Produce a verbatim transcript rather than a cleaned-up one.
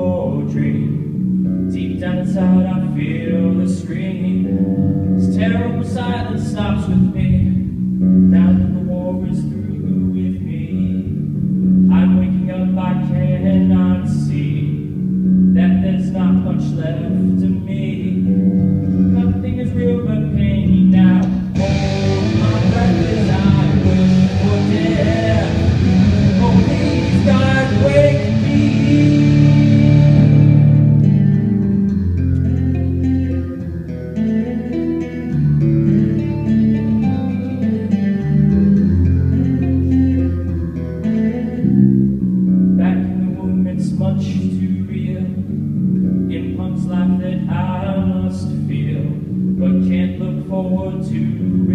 or dream. Deep down inside I feel the scream. This terrible silence stops with me. Now that the war is through with me, I'm waking up, I cannot see that there's not much left of me. Nothing is real but pain now. Hold my breath as I wish for death. Oh please God, wake me. Back in the womb it's much too real. In punks life that I must feel, but can't look forward to.